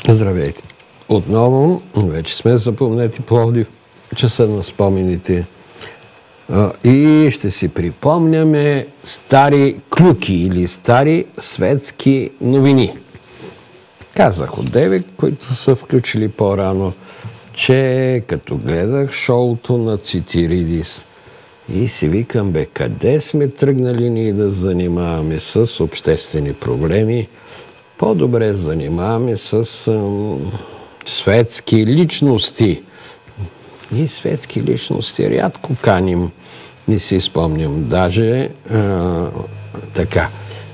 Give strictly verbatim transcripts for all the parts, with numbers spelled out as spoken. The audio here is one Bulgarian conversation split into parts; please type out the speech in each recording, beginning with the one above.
Здравейте! Отново, вече сме запомнете Пловдив, часа на спомените. И ще си припомняме стари клюки или стари светски новини. Казах от деве, които са включили по-рано, че като гледах шоуто на Цитиридис и си викам, бе, къде сме тръгнали ние да занимаваме с обществени проблеми? По-добре занимаваме с ам, светски личности. Ние светски личности рядко каним, не си спомням. Даже а, така.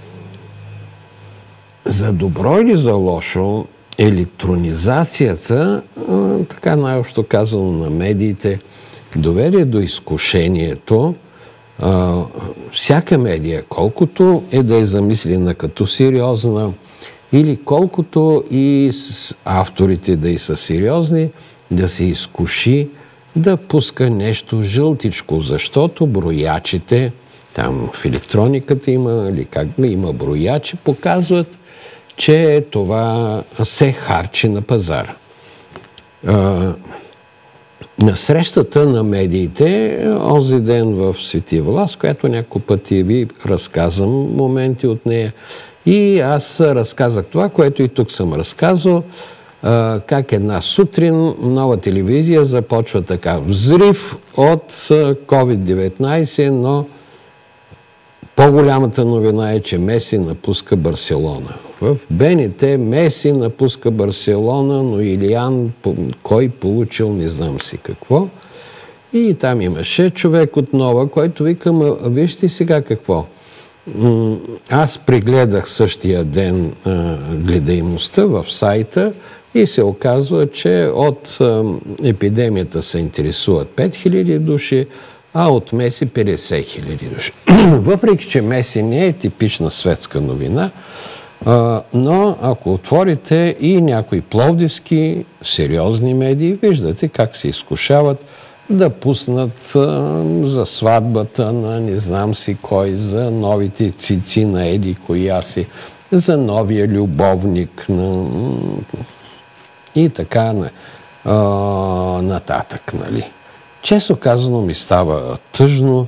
За добро или за лошо, електронизацията, а, така най-общо казано на медиите, доведе до изкушението а, всяка медия, колкото е да е замислена като сериозна, или колкото и авторите да и са сериозни, да се изкуши да пуска нещо жълтичко, защото броячите, там в електрониката има, или как има броячи, показват, че това се харчи на пазара. А, на срещата на медиите, онзи ден в Свети Влас, която няколко пъти ви разказвам моменти от нея, и аз разказах това, което и тук съм разказал, как една сутрин нова телевизия започва така. Взрив от ковид деветнайсет, но по-голямата новина е, че Меси напуска Барселона. В БНТ Меси напуска Барселона, но Илиан кой получил не знам си какво. И там имаше човек от Нова, който викам, вижте сега какво. Аз прегледах същия ден а, гледаемостта в сайта и се оказва, че от а, епидемията се интересуват пет хиляди души, а от Меси петдесет хиляди души. Въпреки, че Меси не е типична светска новина, а, но ако отворите и някои пловдивски сериозни медии, виждате как се изкушават да пуснат а, за сватбата на не знам си кой, за новите цици на еди коя си, за новия любовник на... и така на, а, нататък, нали. Често казано ми става тъжно,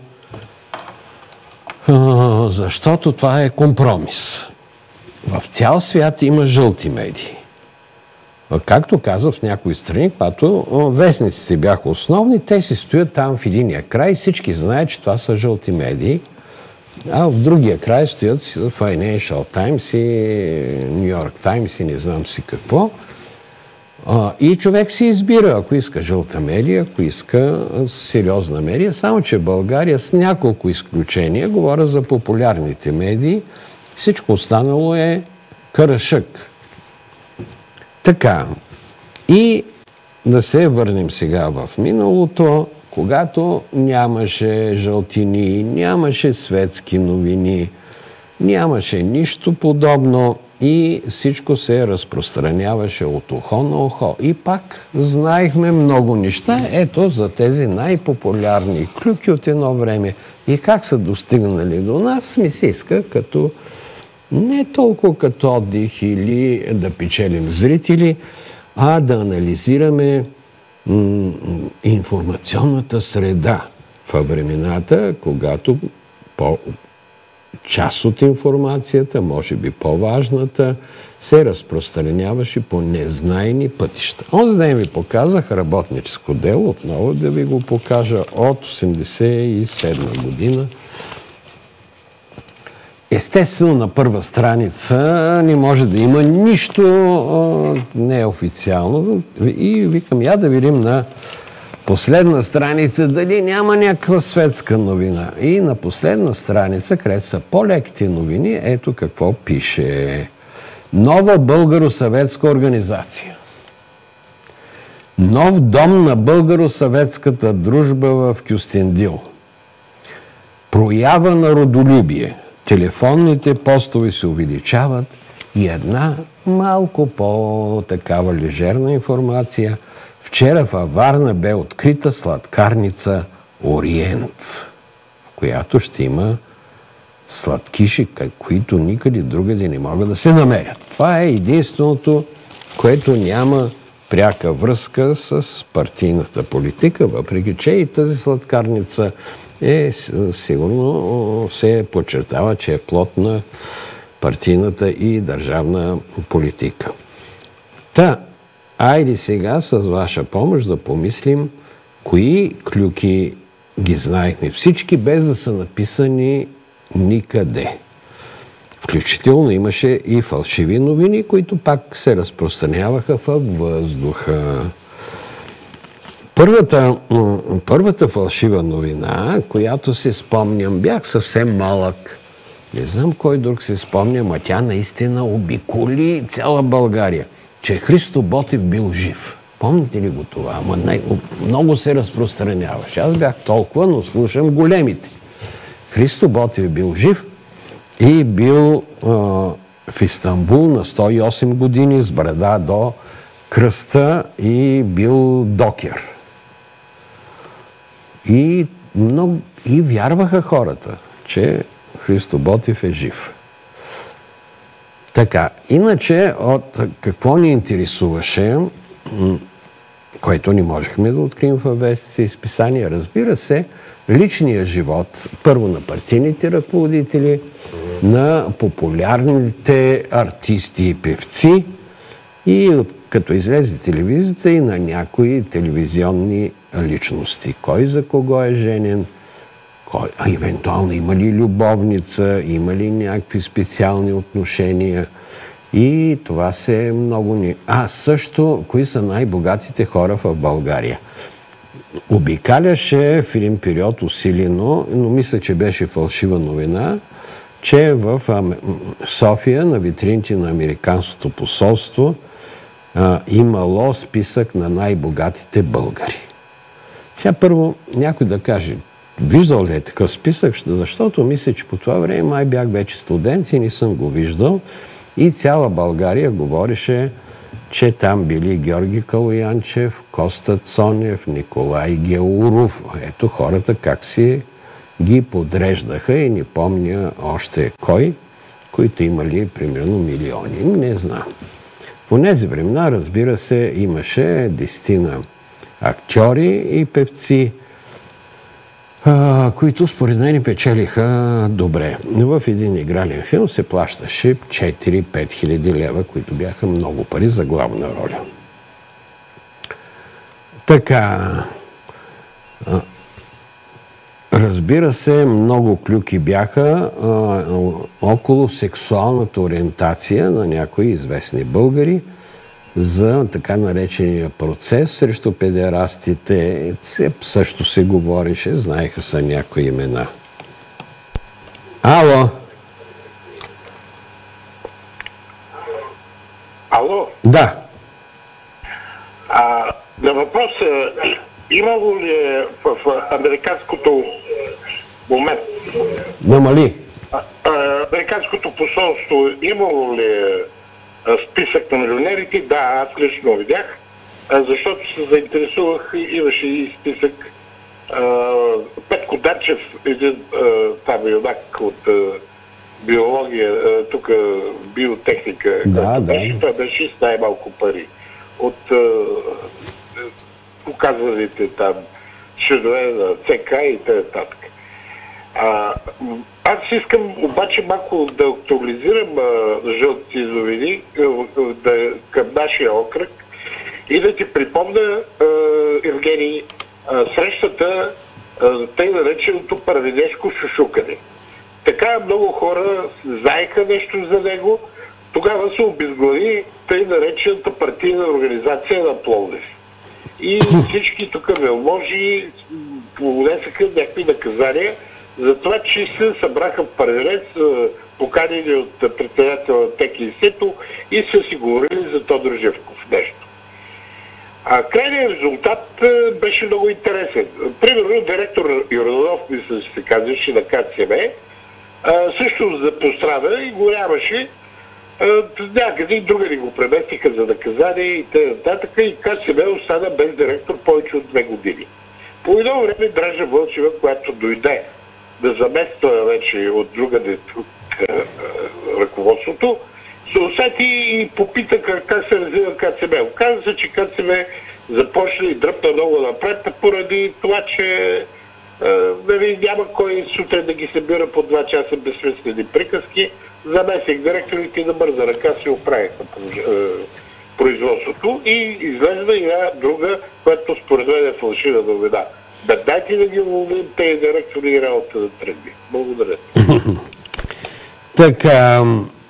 а, защото това е компромис. В цял свят има жълти медии. Както каза в някои страни, когато вестниците бяха основни, те си стоят там в единия край, всички знаят, че това са жълти медии, а в другия край стоят Financial Times и New York Times и не знам си какво. И човек си избира, ако иска жълта медия, ако иска сериозна медия, само че в България с няколко изключения, говоря за популярните медии, всичко останало е карашък. Така, и да се върнем сега в миналото, когато нямаше жълтини, нямаше светски новини, нямаше нищо подобно и всичко се разпространяваше от ухо на ухо. И пак знаехме много неща, ето за тези най-популярни клюки от едно време. И как са достигнали до нас, ми се иска като не толкова като отдих или да печелим зрители, а да анализираме м- информационната среда във времената, когато по- част от информацията, може би по-важната, се разпространяваше по незнайни пътища. Онзи ден ви показах работническо дело, отново да ви го покажа, от осемдесет и седма година. Естествено, на първа страница не може да има нищо а, неофициално. И викам, я да видим на последна страница дали няма някаква светска новина. И на последна страница, където са по-леките новини, ето какво пише. Нова българо-съветска организация. Нов дом на българо-съветската дружба в Кюстендил. Проява на родолюбие. Телефонните постове се увеличават и една малко по-такава лежерна информация. Вчера във Варна бе открита сладкарница Ориент, в която ще има сладкиши, които никъде другаде не могат да се намерят. Това е единственото което няма пряка връзка с партийната политика, въпреки че и тази сладкарница е сигурно се подчертава, че е плод на партийната и държавна политика. Та, айде сега с ваша помощ да помислим кои клюки ги знаехме всички, без да са написани никъде. Включително имаше и фалшиви новини, които пак се разпространяваха във въздуха. Първата, първата фалшива новина, която си спомням, бях съвсем малък. Не знам кой друг се спомня, а тя наистина обиколи цяла България, че Христо Ботев бил жив. Помните ли го това? Ама не, много се разпространяваше. Аз бях толкова, но слушам големите. Христо Ботев бил жив и бил а, в Истанбул на сто и осем години с брада до кръста и бил докер. И, много, и вярваха хората, че Христо Ботев е жив. Така, иначе от какво ни интересуваше, което не можехме да открием във вестници и списания, разбира се, личния живот, първо на партийните ръководители, на популярните артисти и певци и като излезе телевизията и на някои телевизионни личности. Кой за кого е женен, кой, а евентуално има ли любовница, има ли някакви специални отношения. И това се много ни... А, също, кои са най-богатите хора в България. Обикаляше в един период усилено, но мисля, че беше фалшива новина, че в София на витрините на Американското посолство а, имало списък на най-богатите българи. Сега първо някой да каже, виждал ли е такъв списък, защото мисля, че по това време май бях вече студент и не съм го виждал. И цяла България говореше, че там били Георги Калоянчев, Коста Цонев, Николай Геуров. Ето хората как си ги подреждаха и не помня още кой, които имали примерно милиони. Не знам. По тези времена, разбира се, имаше десетина актьори и певци, които според мен печелиха добре. В един игрален филм се плащаше четири-пет хиляди лева, които бяха много пари за главна роля. Така, разбира се, много клюки бяха а, около сексуалната ориентация на някои известни българи за така наречения процес срещу педерастите. Също се говореше, знаеха са някои имена. Ало? Ало? Да. А, на въпроса, имало ли е в, в американското момент? Намали. А, а, американското посолство имало ли е списък на милионерите? Да, аз лично видях, защото се заинтересувах, имаше и списък. Петко Дачев, един там юнак от биология, тук биотехника, да, да. Това беше с най-малко пари от показаните там членове на ЦК и т.н. Аз искам обаче малко да актуализирам а, жълтите новини да, към нашия окръг и да ти припомня, а, Евгений, а, срещата, а, тъй нареченото първенешко шушукане. Така много хора знаеха нещо за него, тогава се обезглави тъй наречената партийна организация на Пловдив. И всички тук велможи понесаха някакви наказания за това, че се събраха в Първенец, поканени от председателя на ТКИС-то и са си говорили за Тодор Живков нещо. А крайният резултат беше много интересен. Примерно директор Йорданов, мисля, че се казваше на КЦМ, също пострада и го нямаше. Някъде и друга ни го преместиха за наказание и т.н. И КЦМ остана без директор повече от две години. По едно време Дража Вълчева, която дойде да замества вече от другаде тук ръководството, се усети и попита как се развива КЦБ. Оказва се, че КЦБ започна и дръпна много напред, поради това, че нали, няма кой сутрин да ги събира по два часа безсмислени приказки. Замесих директорите на бърза ръка си оправиха производството и излезна и една друга, която според мен е фалшива новина. Да дайте да ги уволним тези директори и работа да тръгне. Благодаря. Така,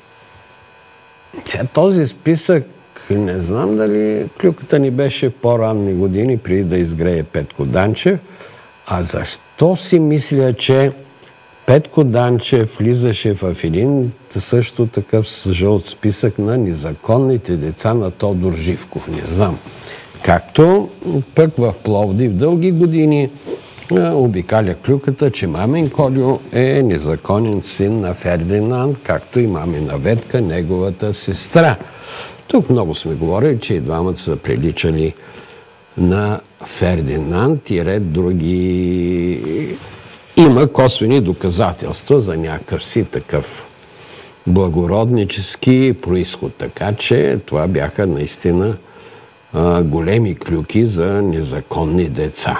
този списък, не знам дали клюката ни беше по-ранни години, преди да изгрее Петко Данчев. А защо си мисля, че Петко Данчев влизаше в един също такъв жълт списък на незаконните деца на Тодор Живков? Не знам. Както пък в Пловдив дълги години обикаля клюката, че мамин Колю е незаконен син на Фердинанд, както и мамина Ветка, неговата сестра. Тук много сме говорили, че и двамата са приличали на Фердинанд и ред други. Има косвени доказателства за някакъв си такъв благороднически происход. Така че това бяха наистина а, големи клюки за незаконни деца.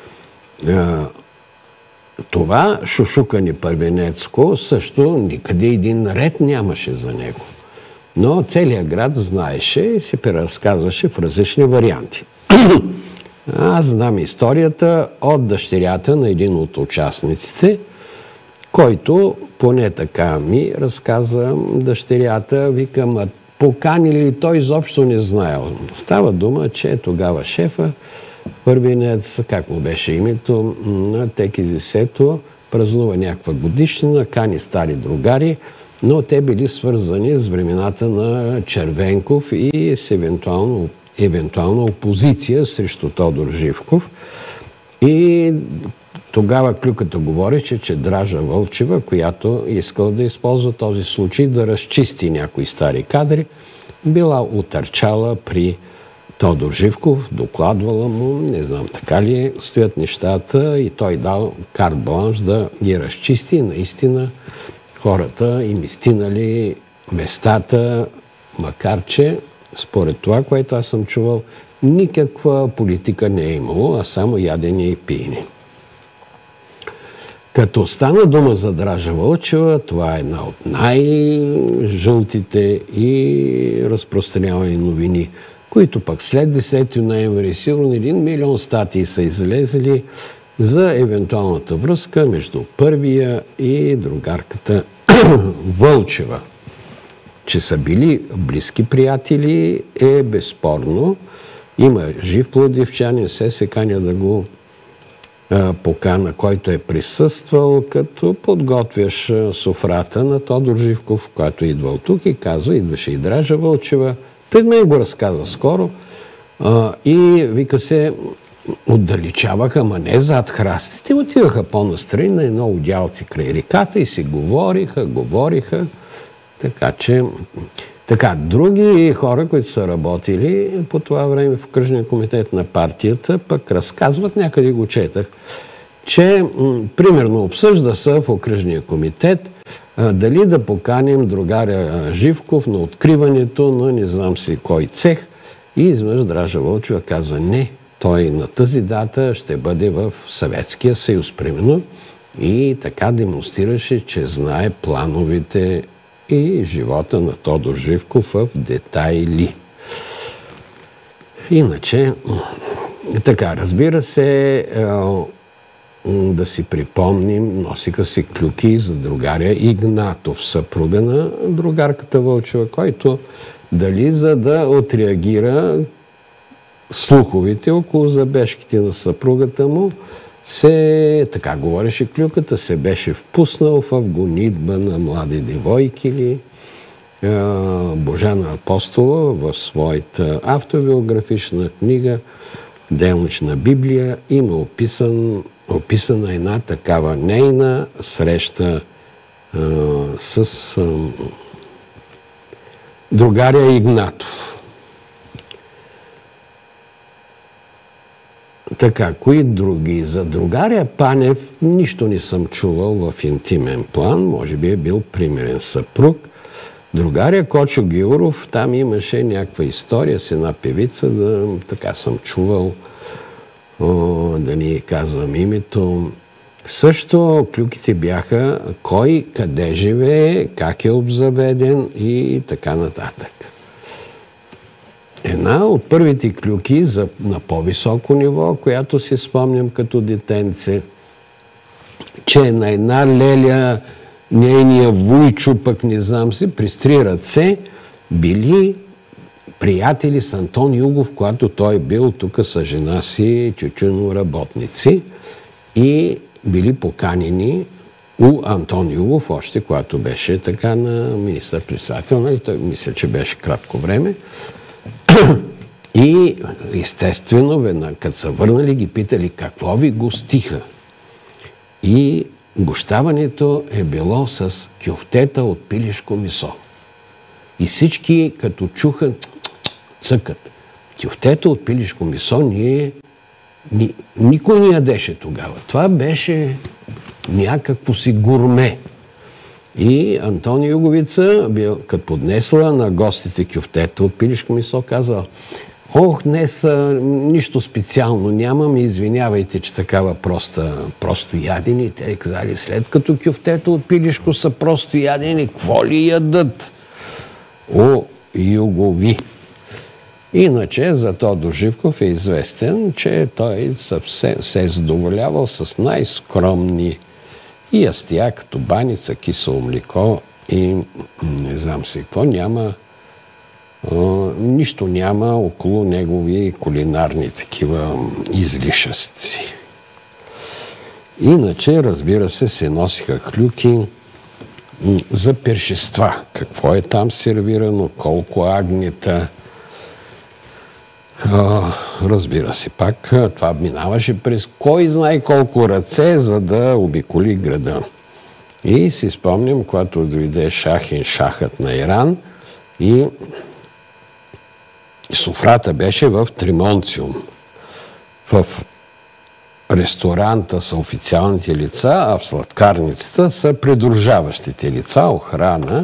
А, това шушукане Първенецко също никъде един ред нямаше за него. Но целият град знаеше и се преразказваше в различни варианти. Аз знам историята от дъщерята на един от участниците, който поне така ми разказа дъщерята, викам, а поканили, той изобщо не знаел. Става дума, че тогава шефа, Първенец, как му беше името, на Текизисето, празнува някаква годишнина, кани стари другари, но те били свързани с времената на Червенков и с евентуално, евентуална опозиция срещу Тодор Живков. И тогава клюката говореше, че Дража Вълчева, която искала да използва този случай да разчисти някои стари кадри, била утърчала при Тодор Живков, докладвала му, не знам така ли стоят нещата, и той дал карт бланш да ги разчисти. И наистина хората им изтинали местата, макар че според това, което аз съм чувал, никаква политика не е имало, а само ядене и пиене. Като стана дума за Дража Вълчева, това е една от най-жълтите и разпространявани новини, които пък след десети ноември сигурно един милион статии са излезли за евентуалната връзка между първия и другарката Вълчева. Че са били близки приятели е безспорно. Има жив пловдивчанин, се се каня да го а, покана, който е присъствал, като подготвяш а, софрата на Тодор Живков, който е идвал тук и казва, идваше и Дража Вълчева. Пред мен го разказва скоро. А, и вика се, отдалечаваха, ма не зад храстите, отиваха по-настрани на едно удялци край реката и си говориха, говориха. Така че, така, други хора, които са работили по това време в окръжния комитет на партията, пък разказват, някъде го четах, че м, примерно обсъжда се в окръжния комитет а, дали да поканим другаря Живков на откриването на не знам си кой цех, и изведнъж Дража Вълчева казва не, той на тази дата ще бъде в Съветския съюз, примерно, и така демонстрираше, че знае плановете и живота на Тодор Живков в детайли. Иначе, така, разбира се, да си припомним, носиха си клюки за другаря Игнатов, съпруга на другарката Вълчева, който дали за да отреагира слуховите около забежките на съпругата му, се, така говореше клюката, се беше впуснал в гонитба на млади девойки ли. Божана Апостола в своята автобиографична книга Делнична Библия има описан, описана една такава нейна среща а, с а, другаря Игнатов. Така, кои други? За другаря Панев нищо не съм чувал в интимен план. Може би е бил примерен съпруг. Другаря Кочо Гилоров, там имаше някаква история с една певица, да, така съм чувал, о, да ни казвам името. Също клюките бяха кой, къде живее, как е обзаведен и така нататък. Една от първите клюки за, на по-високо ниво, която си спомням като детенце, че на една леля нейния вуйчо, пък не знам си, при три ръце били приятели с Антон Югов, когато той бил тук с жена си, тютюноработници, и били поканени у Антон Югов, още когато беше така на министър-председател, нали? Той мисля, че беше кратко време. И естествено, веднага, като са върнали, ги питали какво ви гостиха. И гощаването е било с кюфтета от пилешко месо. И всички, като чуха, цъкат. Кюфтета от пилешко месо ние ни, никой не ядеше тогава. Това беше някакво си гурме. И Антон Юговица, бил, като поднесла на гостите кюфтета от пилешко месо, казал: ох, днес нищо специално нямам, извинявайте, че такава проста, просто ядени. Те казали, след като кюфтета от пилешко са просто ядени, какво ли ядат? О, Югови! Иначе за Тодор Живков е известен, че той съвсем се е задоволявал с най-скромни и ястия, като баница, кисело млеко и не знам си какво. Няма, а, нищо няма около негови кулинарни такива излишъци. Иначе, разбира се, се носиха клюки за першества. Какво е там сервирано, колко агнета. А, разбира се, пак това минаваше през кой знае колко ръце, за да обиколи града. И си спомням, когато дойде Шахин Шахът на Иран и софрата беше в Тримонциум. В ресторанта са официалните лица, а в сладкарницата са придружаващите лица, охрана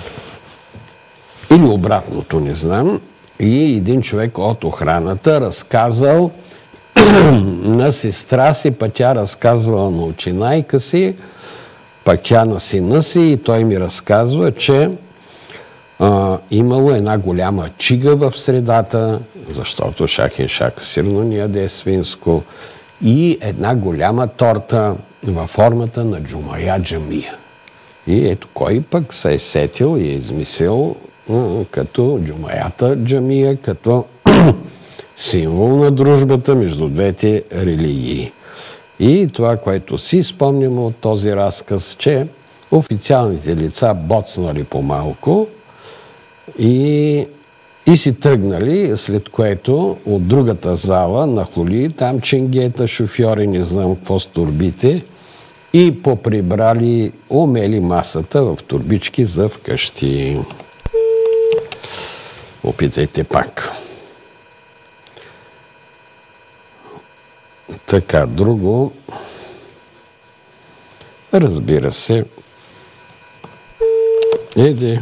или обратното, не знам. И един човек от охраната разказал на сестра си, пък тя разказала на очинайка си, пък тя на сина си, и той ми разказва, че а, имало една голяма чига в средата, защото Шахин Шака сирно не яде свинско, и една голяма торта във формата на Джумая джамия. И ето кой пък се е сетил и е измислил като Джумаята джамия, като символ на дружбата между двете религии. И това, което си спомням от този разказ, че официалните лица боцнали по-малко и, и си тръгнали, след което от другата зала нахлули там ченгета, шофьори, не знам какво с турбите, и поприбрали, умели масата в турбички за вкъщи. Опитайте пак. Така, друго. Разбира се. Еди.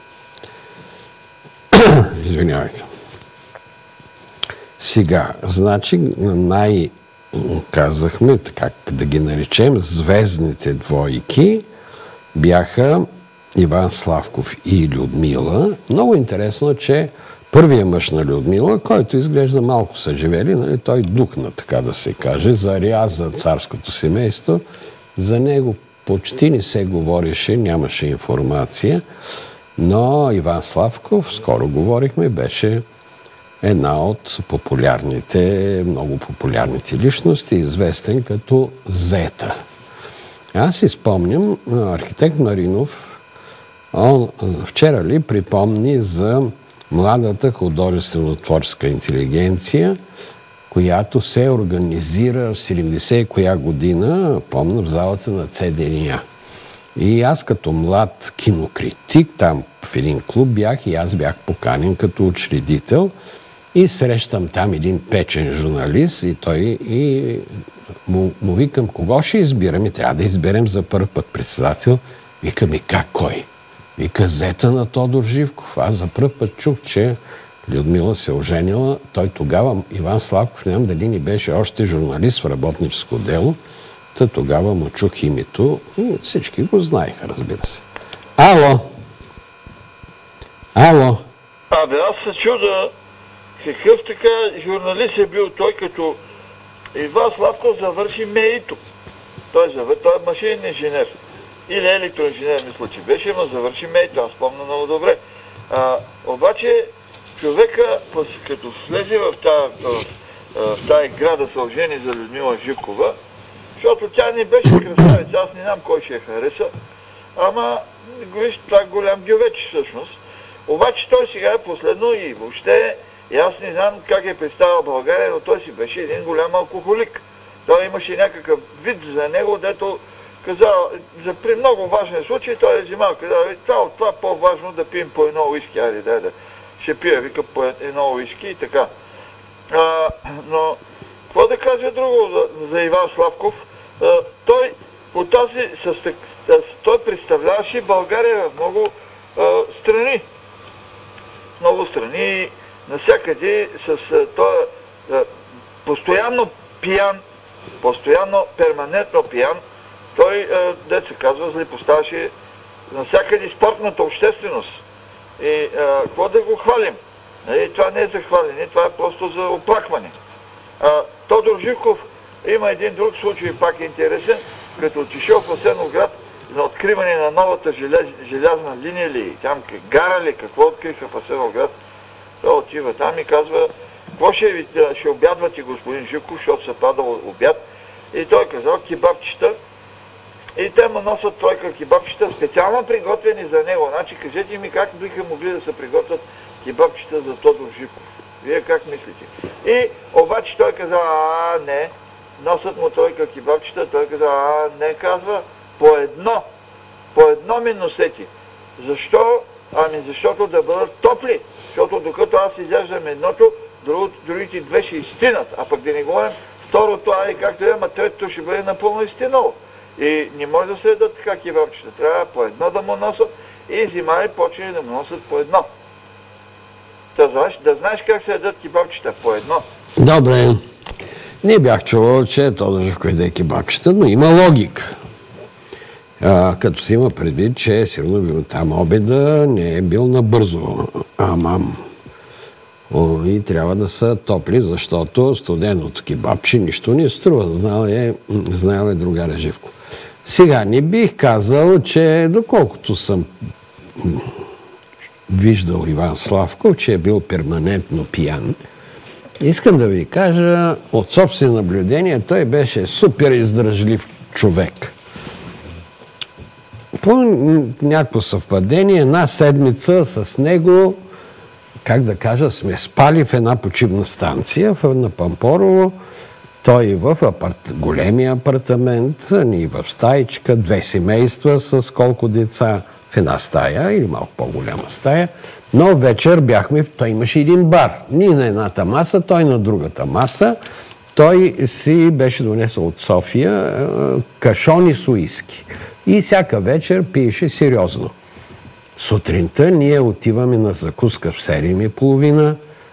Извинявайте. Сега, значи, най- казахме, как да ги наречем, звездните двойки бяха Иван Славков и Людмила. Много интересно, че първият мъж на Людмила, който изглежда малко са живели, нали, той духна, така да се каже, заряза царското семейство. За него почти не се говореше, нямаше информация, но Иван Славков, скоро говорихме, беше една от популярните, много популярните личности, известен като Зета. Аз си спомням, архитект Маринов, он вчера ли припомни за младата художествено-творческа интелигенция, която се организира в седемдесет коя година, помня, в залата на ЦДНИА. И аз като млад кинокритик, там в един клуб бях и аз бях поканен като учредител и срещам там един печен журналист и той и му, му викам, кого ще избираме? Трябва да изберем за първ път председател. Викам, и как кой? И казета на Тодор Живков. Аз за пръв път чух, че Людмила се оженила. Той тогава, Иван Славков, нямам дали ни беше още журналист в работническо дело, та тогава му чух името и всички го знаеха, разбира се. Ало! Ало! Абе, аз се чуда какъв така журналист е бил той, като Иван Славков завърши МЕИ-то. Той, завър... той е машинен инженер. Или електроинженер, мисля, че беше, но завърши МЕИ-то. Аз помня много добре. А, обаче, човека, като слезе в тази, в, в тази игра да се ожени за Людмила Живкова, защото тя не беше красавица, аз не знам кой ще я хареса, ама, виж, това е голям гювеч всъщност. Обаче той сега е последно и въобще, и аз не знам как е представил България, но той си беше един голям алкохолик. Той имаше някакъв вид за него, дето казал, за при много важен случай, той е взимал, казал, това от това по-важно да пием по едно уиски, айде, дай да ще пия, вика, по едно уиски и така. А, но, какво да кажа друго за, за Иван Славков? А, той по тази, с, с, той представляваше България в много а, страни. В много страни, навсякъде с той постоянно пиян, постоянно, перманентно пиян, той, дето се казва, злепоставяше навсякъде спортната общественост. И какво да го хвалим? И това не е за хвалене, това е просто за оплакване. А, Тодор Живков има един друг случай, пак е интересен, като отишъл в Асеновград за откриване на новата желез, желязна линия ли, там гара ли, какво откриха в Асеновград. Той отива там и казва, какво ще, ще обядвате, господин Живков, защото се падал обяд. И той казал, кебабчета. И те му носят тройка кебабчета, специално приготвени за него. Значи, кажете ми как биха могли да се приготвят кебабчета за Тодор Живков. Вие как мислите? И обаче той каза, а не, носят му тройка кебабчета, той каза, а не, казва, по едно, по едно ми носети. Защо? Ами защото да бъдат топли. Защото докато аз изяждам едното, другите две ще изстинат. А пък да не говорим, второто, ай както е, ама третото ще бъде напълно изстинало. И не може да се ядат така кебабчета. Трябва по едно да му носят и зимари почне да му носят по едно. Да знаеш, да знаеш как се ядат кебабчета по едно. Добре. Не бях чувал, че Тодор Живков яде кебабчета, но има логика. А, като си има предвид, че сигурно бил там обеда, не е бил набързо. Амам. О, и трябва да са топли, защото студеното кебабче нищо не струва. Знал е, знаел е другаря Живков. Сега не бих казал, че доколкото съм виждал Иван Славков, че е бил перманентно пиян, искам да ви кажа, от собствено наблюдение, той беше супер издръжлив човек. По някакво съвпадение, една седмица с него, как да кажа, сме спали в една почивна станция на Пампорово. Той в апарт... големия апартамент, ние в стаичка, две семейства с колко деца в една стая или малко по-голяма стая. Но вечер бяхме, той имаше един бар. Ние на едната маса, той на другата маса. Той си беше донесъл от София кашони с уиски. И всяка вечер пиеше сериозно. Сутринта ние отиваме на закуска в седем и половина.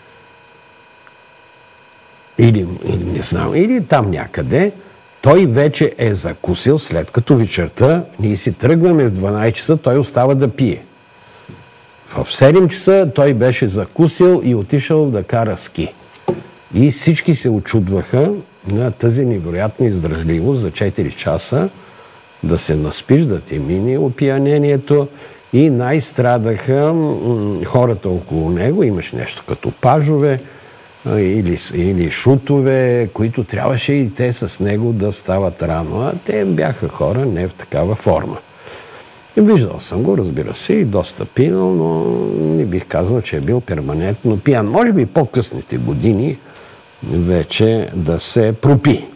Или, или не знам, или там някъде. Той вече е закусил, след като вечерта ние си тръгваме в дванайсет часа, той остава да пие. В седем часа той беше закусил и отишъл да кара ски. И всички се очудваха на тази невероятна издръжливост за четири часа да се наспиш, да ти мине опиянението. И най-страдаха хората около него. Имаш нещо като пажове или, или шутове, които трябваше и те с него да стават рано. А те бяха хора не в такава форма. Виждал съм го, разбира се, и доста пинал, но не бих казал, че е бил перманентно пиян. Може би по-късните години вече да се пропи.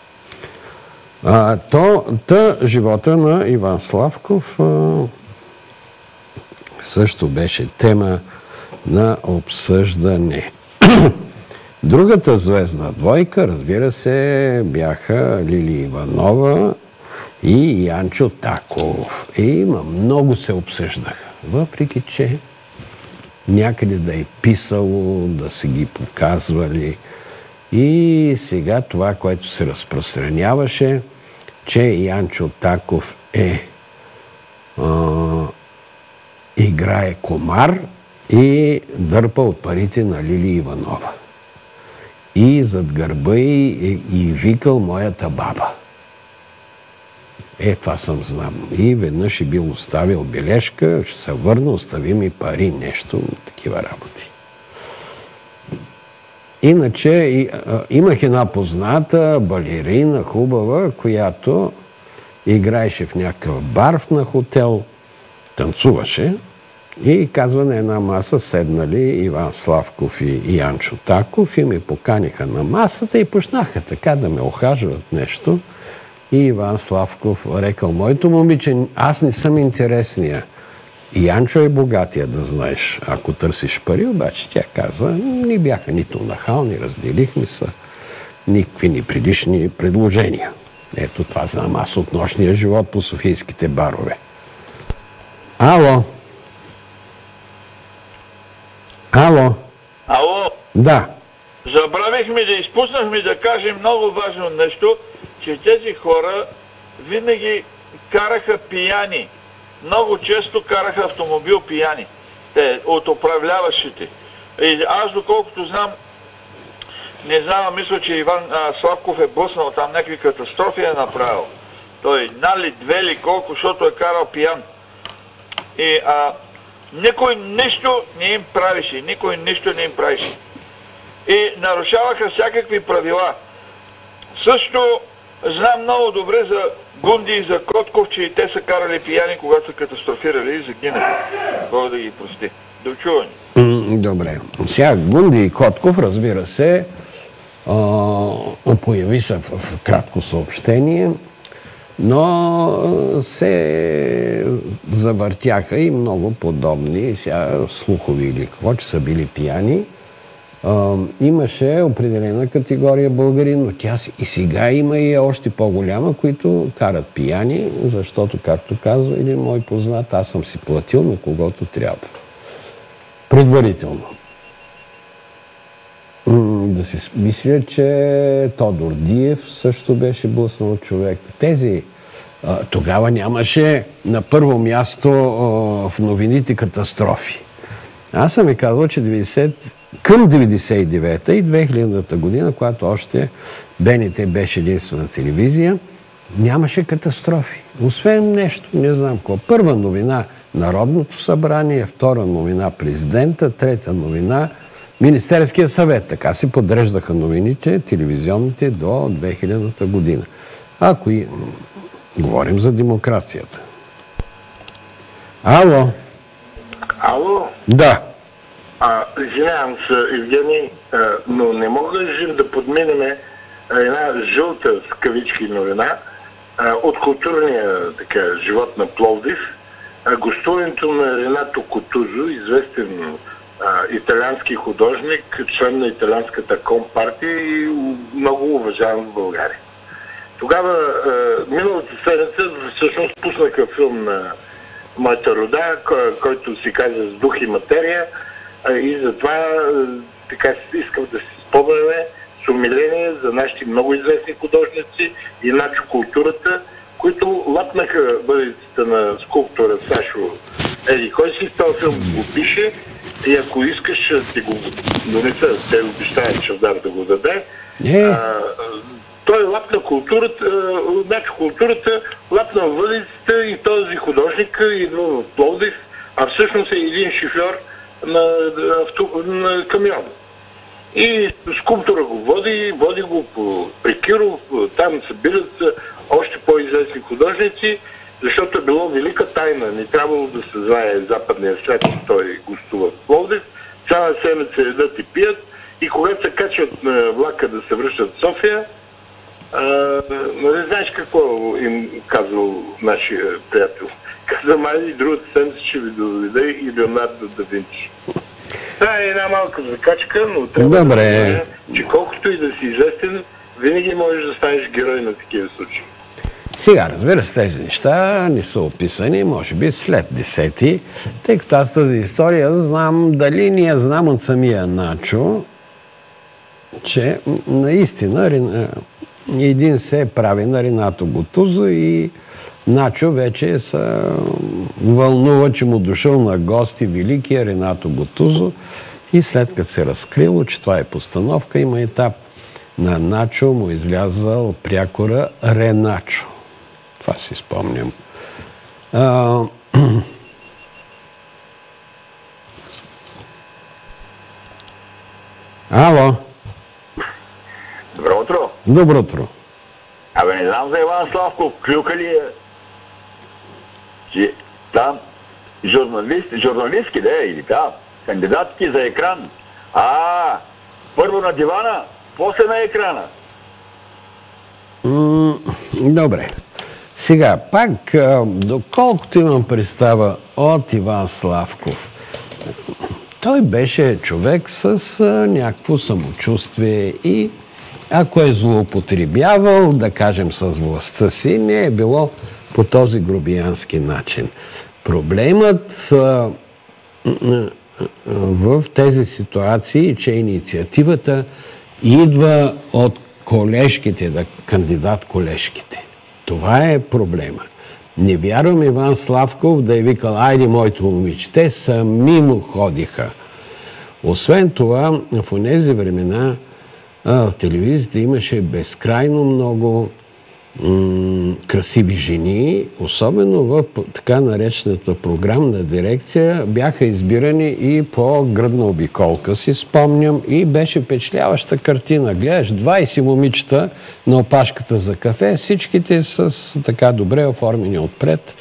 А, то, та живота на Иван Славков а, също беше тема на обсъждане. Другата звездна двойка, разбира се, бяха Лили Иванова и Янчо Таков. И има, много се обсъждаха. Въпреки че някъде да е писало, да са ги показвали. И сега това, което се разпространяваше, че Янчо Таков е а, играе комар и дърпа от парите на Лили Иванова. И зад гърба и, и, и викал моята баба. Е, това съм знам. И веднъж е бил оставил бележка, ще се върна, остави ми пари, нещо, такива работи. Иначе и, а, имах една позната балерина, хубава, която играеше в някакъв бар на хотел, танцуваше и казва на една маса седнали Иван Славков и, и Янчо Таков и ме поканиха на масата и почнаха така да ме охажват нещо. И Иван Славков рекал, моето момиче, аз не съм интересния. И Янчо е богатия, да знаеш. Ако търсиш пари, обаче тя каза, не бяха нито нахални, разделихме се, никакви ни предишни предложения. Ето това знам аз от нощния живот по софийските барове. Ало? Ало? Ало? Да. Забравихме да изпуснахме да кажем много важно нещо, че тези хора винаги караха пияни. Много често караха автомобил пияни. Те, от управляващите. И аз, доколкото знам, не знам, мисля, че Иван а, Славков е блъснал там някакви катастрофи е направил. Той нали, две ли колко, защото е карал пиян. И а, никой нищо не им правише. Никой нищо не им правише. И нарушаваха всякакви правила. Също знам много добре за Гунди и за Котков, че и те са карали пияни, когато са катастрофирали и загинаха. Бога да ги прости. До чуване. Добре. Сега Гунди и Котков, разбира се, появи се в кратко съобщение, но се завъртяха и много подобни сега слухови или какво, че са били пияни. Uh, имаше определена категория българи, но тя и сега има и още по-голяма, които карат пияни, защото, както казва един мой познат, аз съм си платил на когото трябва. Предварително. М- да си мисля, че Тодор Диев също беше блъснал човек. Тези uh, тогава нямаше на първо място uh, в новините катастрофи. Аз съм ви казал, че деветдесет към деветдесет и девета и две хилядната година, когато още БНТ беше единствена телевизия, нямаше катастрофи. Освен нещо, не знам какво. Първа новина Народното събрание, втора новина президента, трета новина Министерския съвет. Така си подреждаха новините, телевизионните до две хилядната година. Ако и говорим за демокрацията. Ало? Ало? Да. А, извинявам се, Евгений, а, но не мога да подминем една жълта в кавички новина а, от културния така, живот на Пловдив. А, гостуването на Ренато Котузо, известен а, италиански художник, член на италианската компартия и много уважаван в България. Тогава, а, миналата седмица, всъщност пуснаха филм на Моята рода, кой, който си казва С дух и материя. И затова така искам да си спомняме с умиление за нашите много известни художници и начо културата, които лапнаха бъдещето на скулптора Сашо Еди. Кой си в този филм го пише и ако искаш ти го донеса, те обещават Чавдар да го даде. Yeah. А, той лапна културата, начо културата, лапна въдицата и този художник идва в Пловдив, а всъщност е един шофьор на, авто, на камион. И скулптора го води, води го по Прикиров, там събират се още по-известни художници, защото е било велика тайна. Не трябвало да се знае западния свят, че той гостува в Пловдив. Цяла седмица ядат и пият и когато се качват на влака да се връщат в София, не знаеш какво им казал нашия приятел. Каза, май и другата седмица ще ви доведе и Леонардо да Винчи. Това е една малка закачка, но трябва Добре. да знаеш, че колкото и да си известен, винаги можеш да станеш герой на такива случаи. Сега, разбира се, тези неща не са описани, може би след десети, тъй като аз тази история знам, дали не я знам от самия Начо, че наистина един се прави на Ренато Гутузо и Начо вече се вълнува, че му дошъл на гости великия Ренато Гутузо и след като се разкрило, че това е постановка, има етап на Начо, му излязал прякора Реначо. Това си спомням. А... Ало? Добро утро. Добро утро. Абе, не знам за Иван Славков, клюка ли е? Че там журналист, журналистки, да е, или там, кандидатки за екран. А, първо на дивана, после на екрана. М- добре. Сега, пак, доколкото имам представа от Иван Славков, той беше човек с някакво самочувствие и ако е злоупотребявал, да кажем, с властта си, не е било по този грубиянски начин. Проблемът а, в тези ситуации, че инициативата идва от колежките, да, кандидат-колежките. Това е проблема. Не вярвам Иван Славков да е викал, айде, моето момиче. Те сами му ходиха. Освен това, в онези времена в телевизията имаше безкрайно много м- красиви жени, особено в така наречената програмна дирекция бяха избирани и по гръдна обиколка, си спомням, и беше впечатляваща картина. Гледаш двайсет момичета на опашката за кафе, всичките с така добре оформени отпред.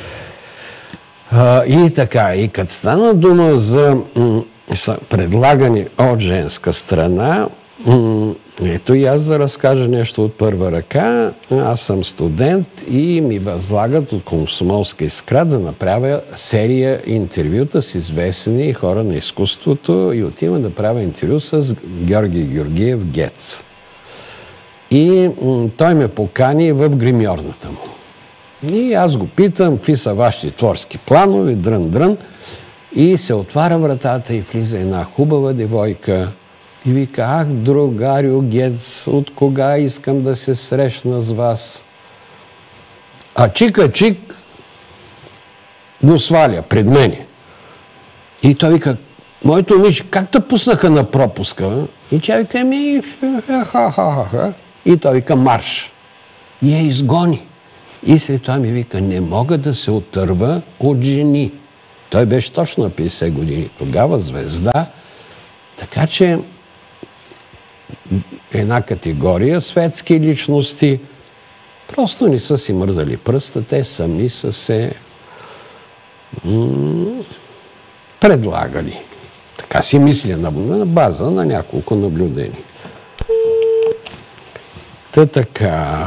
А, и така, и като стана дума за м- предлагани от женска страна, ето и аз да разкажа нещо от първа ръка. Аз съм студент и ми възлагат от Комсомолска искра да направя серия интервюта с известни хора на изкуството и отивам да правя интервю с Георги Георгиев Гец. И той ме покани в гримьорната му. И аз го питам, какви са вашите творски планове, дрън-дрън. И се отваря вратата и влиза една хубава девойка. И вика, ах, другарю Гец, от кога искам да се срещна с вас? А чика-чик го сваля пред мене. И той вика, моето момиче, как те пуснаха на пропуска? И тя вика, ми, ха-ха-ха. И той вика, марш. И я изгони. И след това ми вика, не мога да се отърва от жени. Той беше точно на петдесет години. Тогава звезда. Така че една категория светски личности просто не са си мърдали пръста, те сами са се м- предлагали. Така си мисля на, на база на няколко наблюдения. Та така.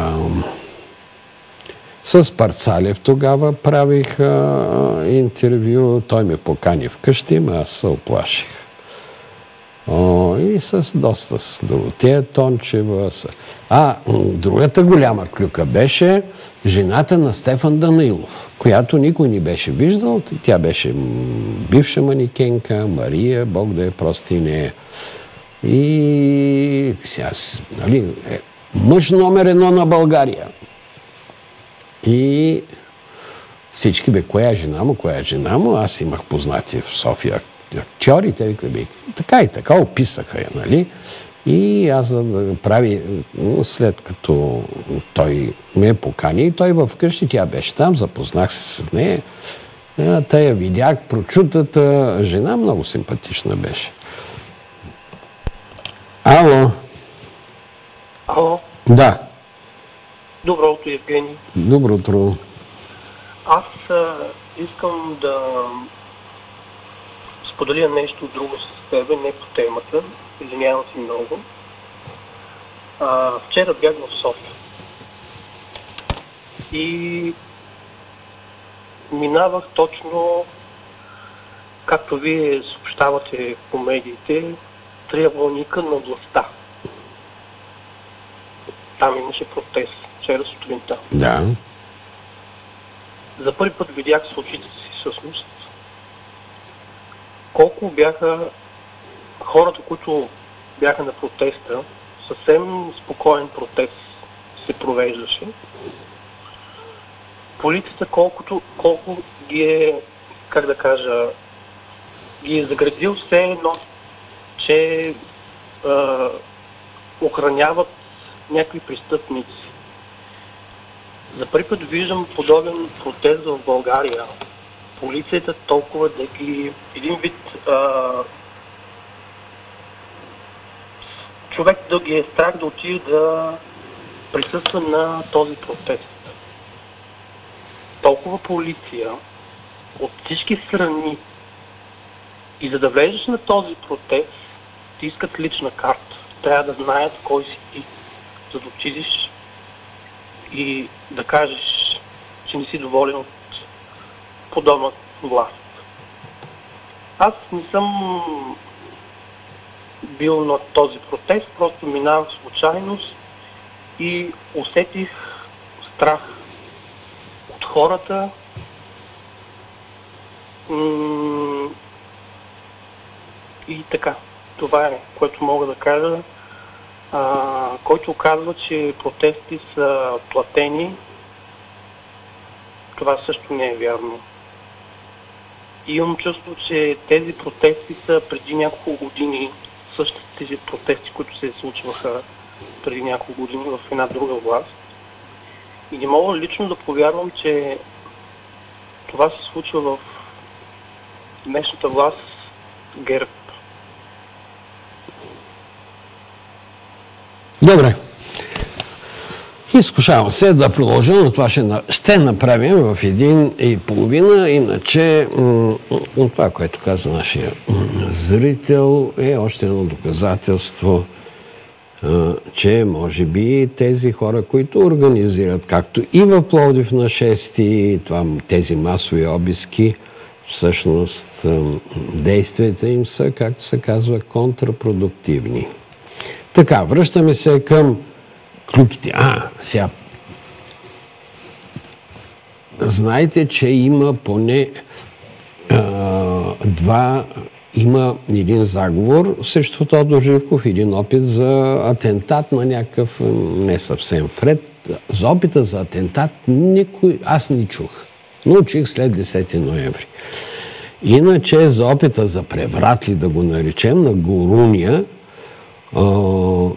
С Парцалев тогава правих а, интервю. Той ме покани вкъщи, но аз се оплаших. О, и с доста с Доротея Тончева. С... А, другата голяма клюка беше жената на Стефан Данаилов, която никой не беше виждал. Тя беше бивша манекенка, Мария, Бог да я прости нея. И сега, нали, е, мъж номер едно на България. И всички бе, коя е жена му, коя е жена му. Аз имах познати в София актьори, те викали, така и така описаха я, нали? И аз за да прави, след като той ме покани, и той в къщи, тя беше там, запознах се с нея. Та я видях, прочутата жена, много симпатична беше. Ало? Ало? Да. Добро утро, Евгений. Добро утро. Аз а, искам да споделя нещо друго с тебе, не по темата. Извинявам се много. А, вчера бях в София. И минавах точно, както вие съобщавате по медиите, триъгълника на властта. Там имаше протест. вчера сутринта. Да. За първи път видях с очите си всъщност колко бяха хората, които бяха на протеста. Съвсем спокоен протест се провеждаше. Полицията колкото, колко ги е, как да кажа, ги е заградил все едно, че е, охраняват някакви престъпници. За първи път виждам подобен протест в България. Полицията толкова да ги един вид а, човек да ги е страх да отиде да присъства на този протест. Толкова полиция от всички страни. И за да влезеш на този протест, ти искат лична карта. Трябва да знаят кой си ти, за да отидеш и да кажеш, че не си доволен от подобна власт. Аз не съм бил на този протест, просто минавам случайност и усетих страх от хората. М- и така. Това е, което мога да кажа. А, който казва, че протести са платени, това също не е вярно. И имам чувство, че тези протести са преди няколко години, същите тези протести, които се случваха преди няколко години в една друга власт. И не мога лично да повярвам, че това се случва в днешната власт ГЕРБ. Добре. Изкушавам се да продължа, но това ще, ще направим в един и половина. Иначе това, което каза нашия зрител, е още едно доказателство, че може би тези хора, които организират, както и в Пловдив на шести, това, тези масови обиски, всъщност действията им са, както се казва, контрапродуктивни. Така, връщаме се към клюките. А, сега. Знаете, че има поне а, два, има един заговор срещу Тодор Живков, един опит за атентат на някакъв не съвсем вред. За опита за атентат никой, аз не чух. Научих след десети ноември. Иначе за опита за преврат ли да го наречем на Горуния, Uh,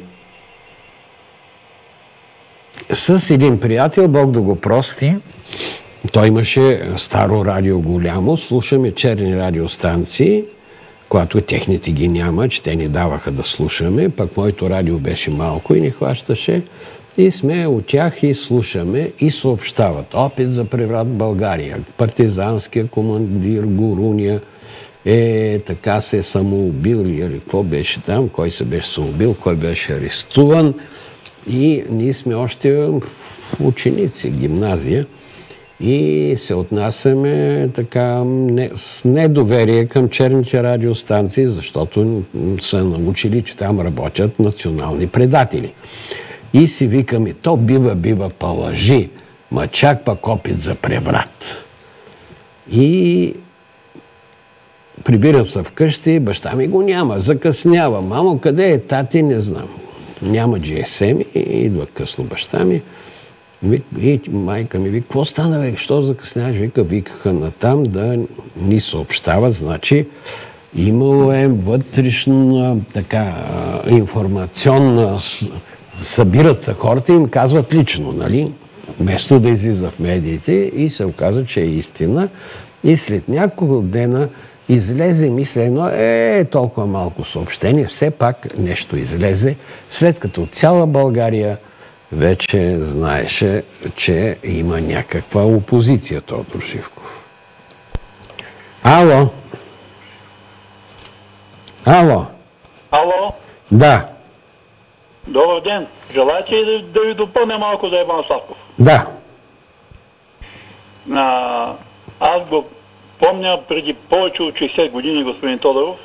с един приятел, Бог да го прости, той имаше старо радио голямо, слушаме черни радиостанции, когато техните ги няма, че те ни даваха да слушаме, пък моето радио беше малко и ни хващаше, и сме от тях и слушаме и съобщават. Опит за преврат в България, партизанския командир Горуния е, така се е самоубил или какво беше там, кой се беше самоубил, кой беше арестуван. И ние сме още ученици, гимназия, и се отнасяме така не, с недоверие към черните радиостанции, защото са научили, че там работят национални предатели. И си викаме, то бива, бива па лъжи, ма чак пък опит за преврат. И прибирам се вкъщи, баща ми го няма, закъснява. Мамо, къде е тати, не знам. Няма джи ес ем и идва късно баща ми. И майка ми вика, какво стана, бе, що закъсняваш? Вика, викаха натам да ни съобщават. Значи, имало е вътрешна така информационна, събират се хората и им казват лично, нали? Вместо да излиза в медиите, и се оказа, че е истина. И след няколко дена излезе, мисля, едно, е, толкова малко съобщение, все пак нещо излезе, след като цяла България вече знаеше, че има някаква опозиция Тодор Живков. Ало? Ало? Ало? Да. Добър ден. Желаете ли да, да ви допълня малко за Иван Савков? Да. А, аз го помня преди повече от шейсет години, господин Тодоров.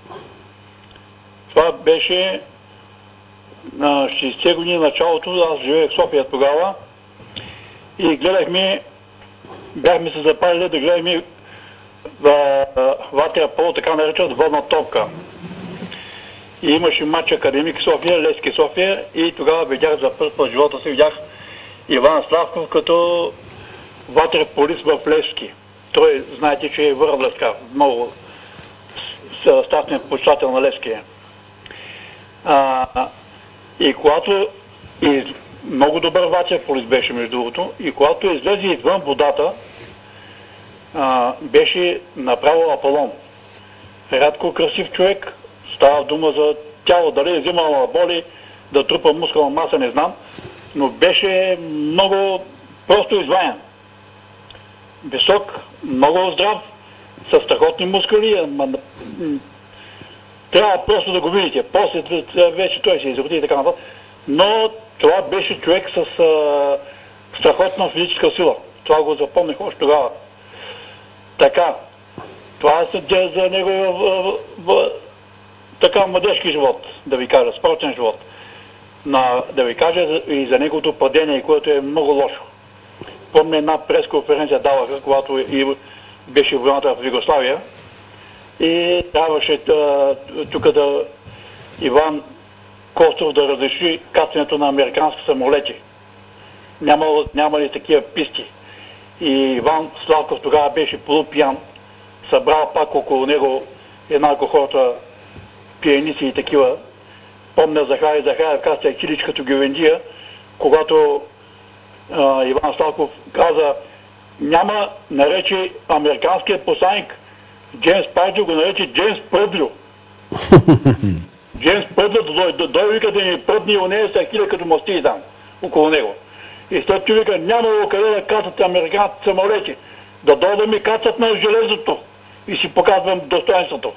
Това беше на шейсетте години началото, аз живеех в София тогава, и гледахме, бяхме се запалили да гледахме ватия поло, така наречат водна топка. И имаше матч Академик София, Левски София и тогава видях за първ път в живота си, видях Иван Славков като ватерполист в Левски. Той, знаете, че е вървлеска, много страстен почитател на Левски. А, и когато и много добър ватерполист беше, между другото, и когато излезе извън водата, а, беше направо Аполон. Рядко красив човек, става дума за тяло, дали е взимал анаболи, да трупа мускулна маса, не знам, но беше много просто изваян. Висок, много здрав, със страхотни мускули, ама, трябва просто да го видите. После вече той се изроди и така нататък. Но това беше човек с а, страхотна физическа сила. Това го запомних още тогава. Така, това е за неговия така младежки живот, да ви кажа, спортен живот. На, да ви кажа и за неговото падение, което е много лошо. Помня една пресконференция даваха, когато и беше войната в Югославия и трябваше тук да Иван Костов да разреши кацането на американски самолети. Нямало, нямали такива писти. И Иван Славков тогава беше полупиян, събрал пак около него една кохорта пианици и такива. Помня Захари Захари, каза Килич като Гювендия, когато а, Иван Славков каза, няма, нарече американският посланник Джеймс Парджо, го нарече Джеймс Пръдлю. Джеймс Пръдлю, да дойде вика да ни пръдни и онея са хиля като мости там, около него. И след това вика, нямало къде да кацат американските самолети, да дойде ми кацат на железото и си показвам достоинството.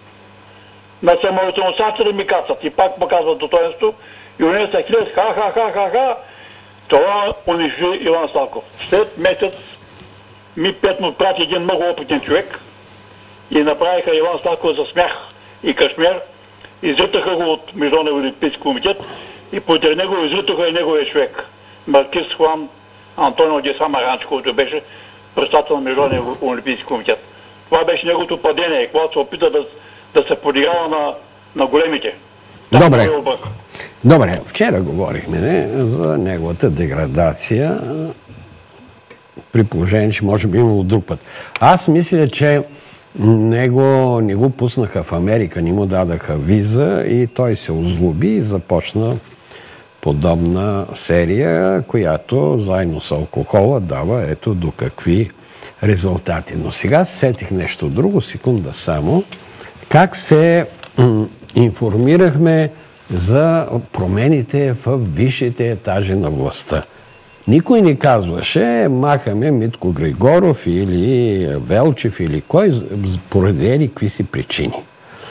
На самолетоносачите ми кацат и пак показват достоинството и онея са хиля, ха-ха-ха-ха-ха. Това унищи Иван Славков. След месец Ми пет му прати един много опитен човек и направиха Иван Славков за смях и кашмер, изритаха го от Международния олимпийски комитет и подред него изритаха и неговия човек, маркиз Хуан Антонио де Самаранч, който беше председател на Международния олимпийски комитет. Това беше неговото падение, когато се опита да, да се подиграва на, на големите. Там Добре. Добре, вчера говорихме не, за неговата деградация, при положение, че може би имало друг път. Аз мисля, че него не го пуснаха в Америка, не му дадаха виза и той се озлоби и започна подобна серия, която заедно с алкохола дава ето до какви резултати. Но сега сетих нещо друго, секунда само, как се информирахме за промените в висшите етажи на властта. Никой не казваше, махаме Митко Григоров или Велчев или кой, поради какви си причини.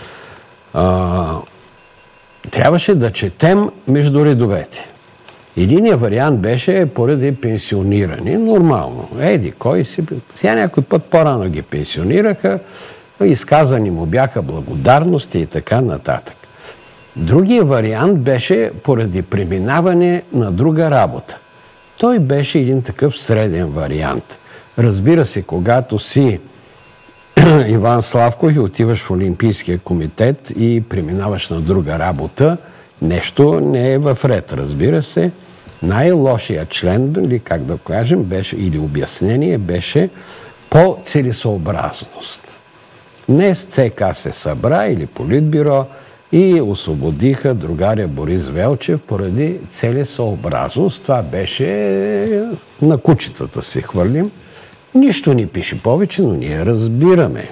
А, трябваше да четем между редовете. Единият вариант беше поради пенсиониране. Нормално. Еди, кой си... Сега някой път по-рано ги пенсионираха, изказани му бяха благодарности и така нататък. Другия вариант беше поради преминаване на друга работа. Той беше един такъв среден вариант. Разбира се, когато си Иван Славков и отиваш в Олимпийския комитет и преминаваш на друга работа, нещо не е в ред. Разбира се, най-лошият член, или как да кажем, беше, или обяснение, беше по целесообразност. Днес ЦК се събра или Политбюро и освободиха другаря Борис Велчев поради целесообразност. Това беше на кучетата се хвърлим. Нищо ни пише повече, но ние разбираме.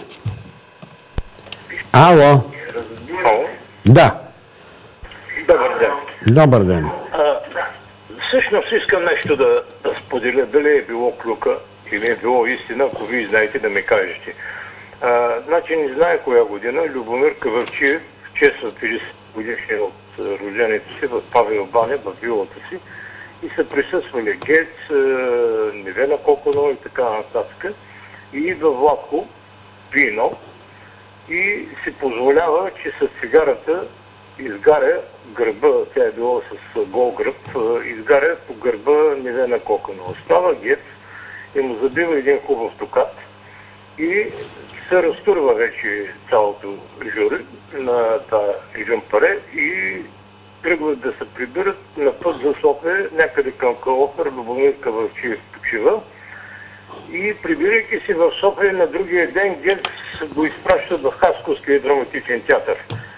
Ало? Да. Добър ден. Добър ден. А, всъщност искам нещо да, да споделя. Дали е било клюка или е било истина, ако вие знаете да ме кажете. А, значи не знае коя година Любомир Кавърчиев чества петдесет годишния от рождението си в Павел баня, в вилата си и са присъствали Гец, Невена Коконо и така нататък. И идва Владко, вино и си позволява, че с цигарата изгаря гърба, тя е било с гол гръб, изгаря по гърба Невена Коканова. Става Гец и му забива един хубав токат и се разтурва вече цялото жури на тази жъмпаре и тръгват да се прибират на път за София, някъде към Калофер, Любомир Кавалчиев почива. И прибирайки си в София на другия ден, Гец го изпращат в Хасковския драматичен театър.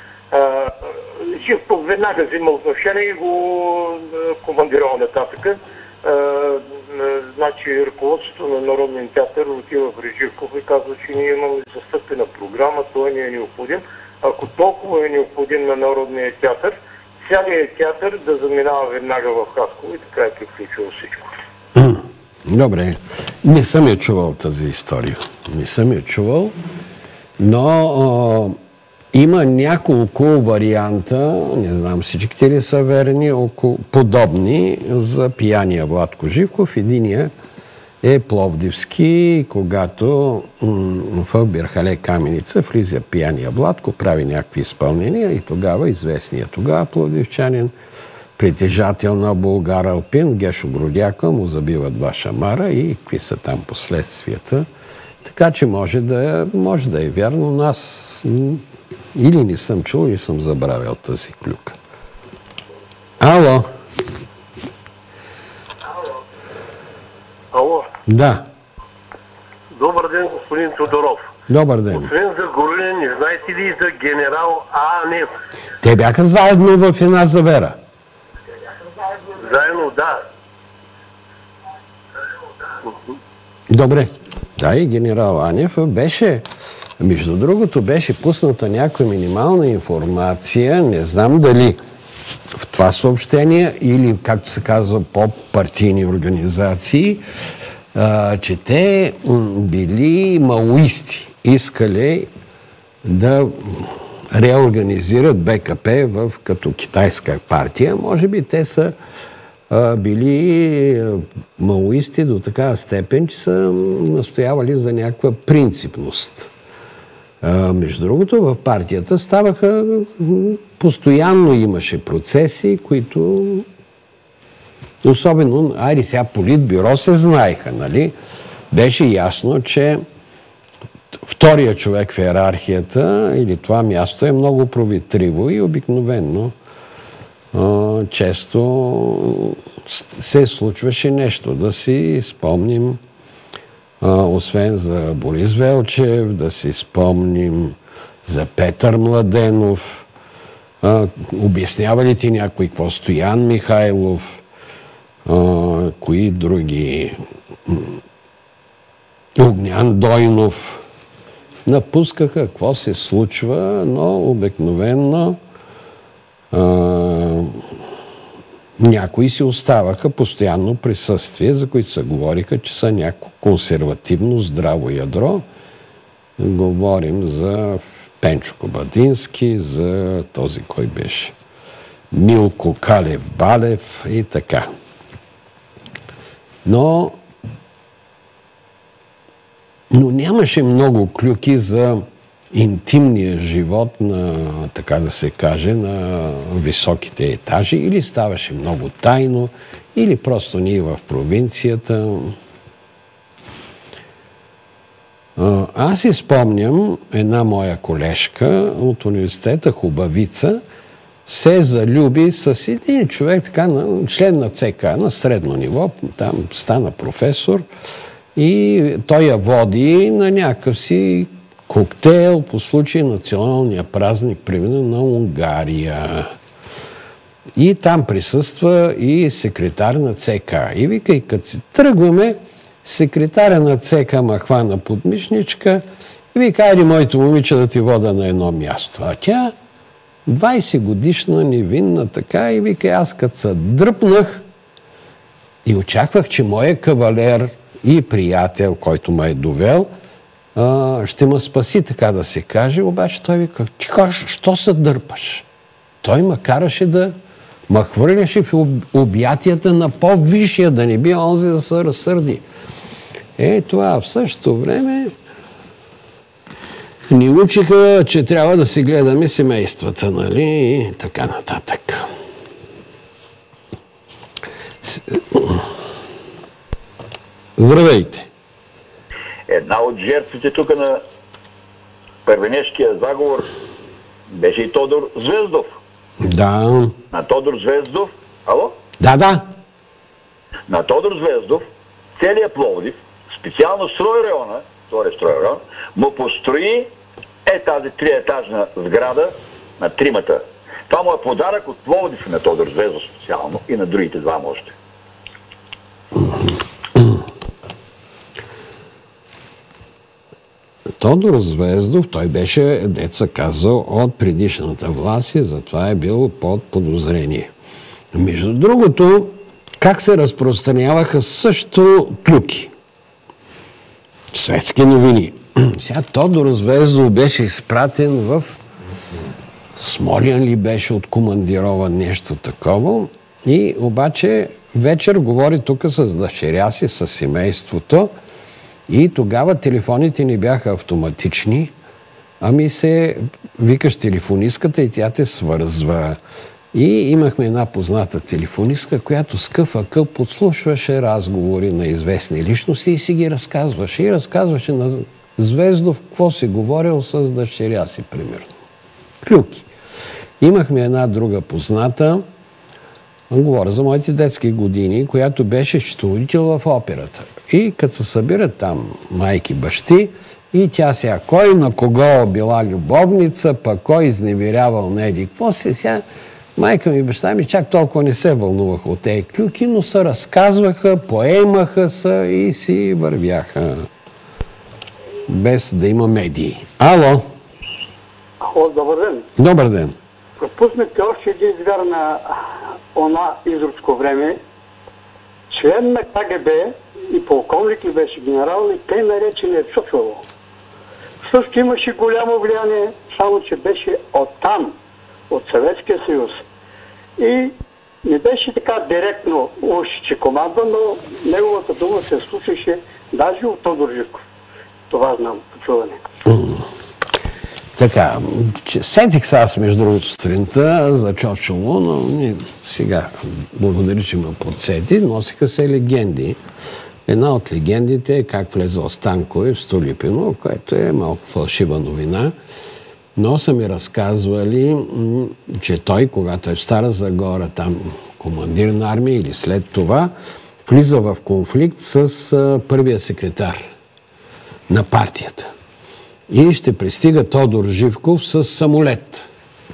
Живков веднага взима отношение и го командирал нататък. Значи ръководството на Народния театър отива в Живков и казва, че ние имаме застъпена програма, той ни е необходим. Ако толкова е необходим на Народния театър, целият театър да заминава веднага в Хасково и така е приключило всичко. Добре. Не съм я чувал тази история. Не съм я чувал, но а, има няколко варианта, не знам всичките ли са верни, около, подобни за пияния Владко Живков. Единия е пловдивски, когато м- в Бирхале Каменица влиза пияния Владко, прави някакви изпълнения и тогава известният тогава пловдивчанин, притежател на Булгар Алпин, Гешо Грудяка, му забива два шамара и какви са там последствията. Така че може да, може да е вярно, но аз или не съм чул, или съм забравил тази клюка. Ало? Ало? Да. Добър ден, господин Тодоров. Добър ден. Освен за Горунин, не знаете ли за генерал Анев? Те бяха заедно в една завера. Заедно, да. Добре. Да, и генерал Анев беше, между другото, беше пусната някаква минимална информация, не знам дали в това съобщение или, както се казва, по-партийни организации, а, че те били маоисти, искали да реорганизират БКП в, като китайска партия. Може би те са а, били маоисти до такава степен, че са настоявали за някаква принципност. А, между другото, в партията ставаха, постоянно имаше процеси, които особено, айде сега Политбюро се знаеха, нали? Беше ясно, че втория човек в иерархията или това място е много провитриво и обикновено а, често се случваше нещо. Да си спомним, а, освен за Борис Велчев, да си спомним за Петър Младенов. А, обяснява ли ти някой какво? Стоян Михайлов, а, кои други? Огнян Дойнов. Напускаха какво се случва, но обикновенно а, някои си оставаха постоянно присъствие, за които се говориха, че са някакво консервативно здраво ядро. Говорим за Пенчо Кобадински, за този, кой беше Милко Калев-Балев и така. Но Но нямаше много клюки за интимния живот на, така да се каже, на високите етажи. Или ставаше много тайно, или просто ние в провинцията. Аз си спомням, една моя колежка от университета Хубавица се залюби с един човек, така, на, член на ЦК, на средно ниво, там стана професор. И той я води на някакъв си коктейл по случай националния празник, примерно на Унгария. И там присъства и секретар на ЦК. И вика, и като си тръгваме, секретаря на ЦК ма хвана подмишничка и вика, айде моето момиче да ти вода на едно място. А тя двайсет годишна, невинна така и вика, аз като се дръпнах и очаквах, че моя кавалер и приятел, който ме е довел, ще ме спаси, така да се каже. Обаче той вика, що се дърпаш? Той ме караше да ме хвърляше в обятията на по-висшия, да не би онзи да се разсърди. Е, това в същото време ни учиха, че трябва да си гледаме семействата, нали? И така нататък. Здравейте! Една от жертвите тук на първенешкия заговор беше и Тодор Звездов. Да. На Тодор Звездов, ало? Да, да. На Тодор Звездов, целият Пловдив, специално стройрайона, втори стройрайон, му построи е тази триетажна сграда на тримата. Това му е подарък от Пловдив на Тодор Звездов специално и на другите двама още. Тодор Звездов, той беше, деца казал, от предишната власт и затова е бил под подозрение. Между другото, как се разпространяваха също клюки? Светски новини. Сега Тодор Звездов беше изпратен в Смолян ли беше откомандирован, нещо такова. И обаче вечер говори тук с дъщеря си, с семейството. И тогава телефоните не бяха автоматични, ами се викаш телефонистката и тя те свързва. И имахме една позната телефонистка, която с къв акъл подслушваше разговори на известни личности и си ги разказваше. И разказваше на Звездов какво си говорил с дъщеря си, примерно. Клюки. Имахме една друга позната, говоря за моите детски години, която беше счетоводител в операта. И като се събират там майки, бащи, и тя сега кой на кого била любовница, пък кой изневерявал не еди какво се. Сега майка ми и баща ми чак толкова не се вълнуваха от тези клюки, но се разказваха, поемаха се и си вървяха. Без да има медии. Ало! О, добър ден! Добър ден! Пропуснахте още един звяр на она изручко време. Член на К Г Б и полковник ли беше генерал и тъй наречения Чучело. Също имаше голямо влияние, само че беше оттам, от Съветския съюз. И не беше така директно уж, че командва, но неговата дума се слушаше даже от Тодор Живков. Това знам, почуване. Така, сетих се аз между другото сутринта за Чочоло, но не, сега благодаря, че ме подсети. Носиха се легенди. Една от легендите е как влезъл Станкове в Столипино, което е малко фалшива новина. Но са ми разказвали, че той, когато е в Стара Загора, там командир на армия или след това, влиза в конфликт с първия секретар на партията. И ще пристига Тодор Живков с самолет.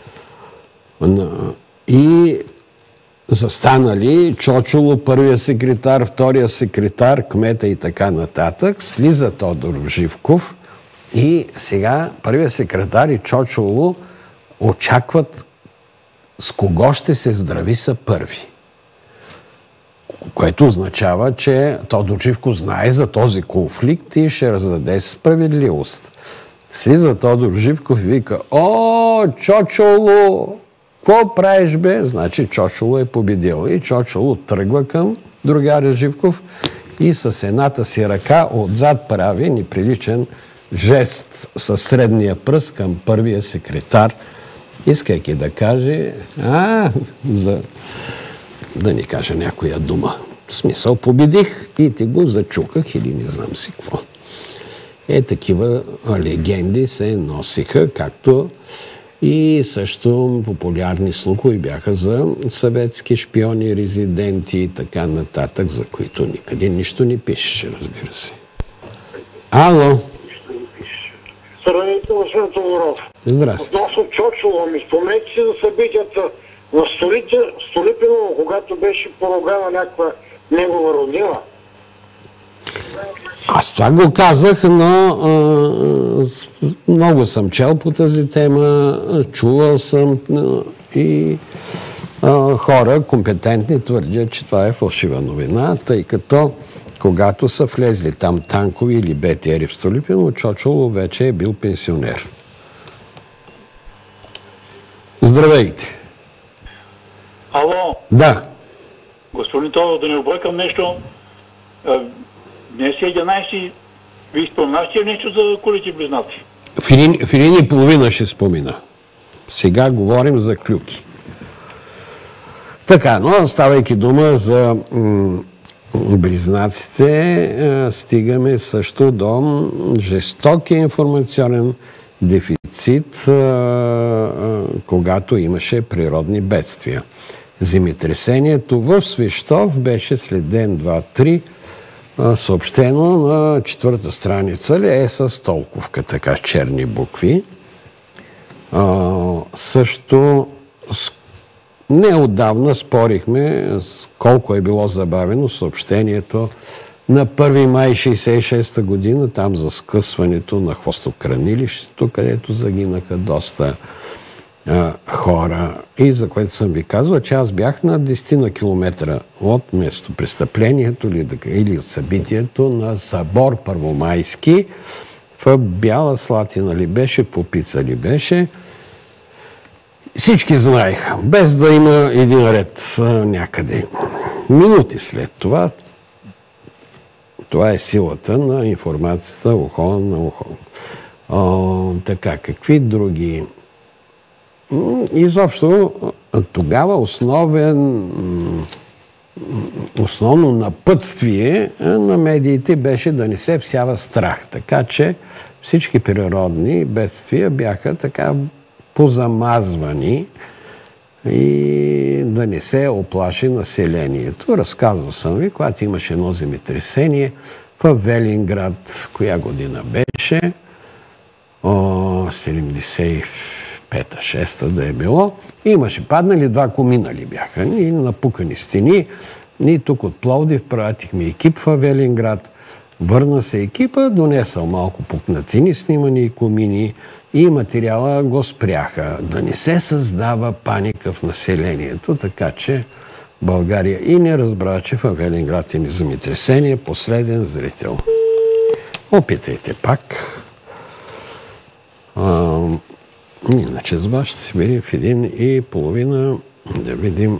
И застанали Чочоло, първия секретар, втория секретар, кмета и така нататък. Слиза Тодор Живков и сега първия секретар и Чочоло очакват с кого ще се здрави са първи. Което означава, че Тодор Живков знае за този конфликт и ще раздаде справедливост. Слиза Тодор Живков и вика: "О, Чочоло! Какво правиш, бе?" Значи Чочоло е победил. И Чочоло тръгва към другаря Живков и с едната си ръка отзад прави неприличен жест със средния пръст към първия секретар, искайки да каже, а, за да ни каже някоя дума. В смисъл, победих и ти го зачуках или не знам си какво. Е, такива легенди се носиха, както и също популярни слухове бяха за съветски шпиони, резиденти и така нататък, за които никъде нищо не пишеше, разбира се. Ало! Здравейте, господин Тодоров. Здрасти. Относно Чочоло, ми спомнете си за събитията в Столипино, когато беше поругана някаква негова роднина. Аз това го казах, но а, с, много съм чел по тази тема, чувал съм а, и а, хора компетентни твърдят, че това е фалшива новина, тъй като когато са влезли там танкови или Б Т Р в Столипино, Чочоло вече е бил пенсионер. Здравейте! Ало! Да. Господин Тодор, да не обръкам нещо. Днес е единайсети. Вие спомнахте нещо за кулите близнаци? В един, в един и половина ще спомена. Сега говорим за клюки. Така, но ставайки дума за м- близнаците, стигаме също до жестокия информационен дефицит, когато имаше природни бедствия. Земетресението в Свищов беше след ден, два, три, съобщено на четвърта страница ли е с толковка, така с черни букви. Също неотдавна спорихме с колко е било забавено съобщението на първи май шейсет и шеста година, там за скъсването на хвостохранилището, където загинаха доста а, хора. И за което съм ви казвал, че аз бях на десет километра от местопрестъплението или, или събитието на събор Първомайски. В Бяла Слатина ли беше, в Попица ли беше. Всички знаеха, без да има един ред някъде. Минути след това, това е силата на информацията ухо на ухо. О, така, какви други? Изобщо тогава основен, основно напътствие на медиите беше да не се всява страх. Така че всички природни бедствия бяха така позамазвани и да не се оплаши населението. Разказвал съм ви, когато имаше едно земетресение в Велинград, коя година беше, О, седемдесет и пета шеста да е било, имаше паднали два комина ли бяха, и напукани стени. И тук от Пловдив пратихме екип в Велинград. Върна се екипа, донесъл малко пукнатини, снимани комини и материала го спряха. Да не се създава паника в населението, така че България и не разбра, че в Велинград има земетресение. Последен зрител. Опитайте пак. А, иначе с вас ще се видим в един и половина да видим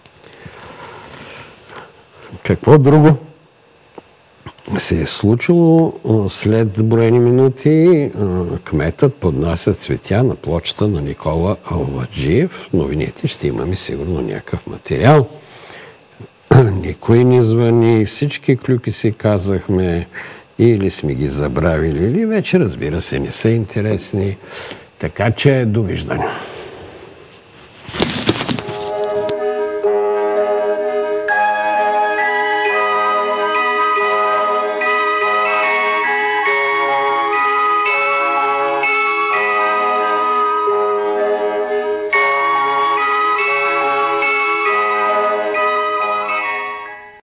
какво друго се е случило. След броени минути кметът поднася цветя на плочата на Никола Алваджиев. В новините ще имаме сигурно някакъв материал. Никой не звъни, всички клюки си казахме, или сме ги забравили, или вече, разбира се, не са интересни. Така че довиждане.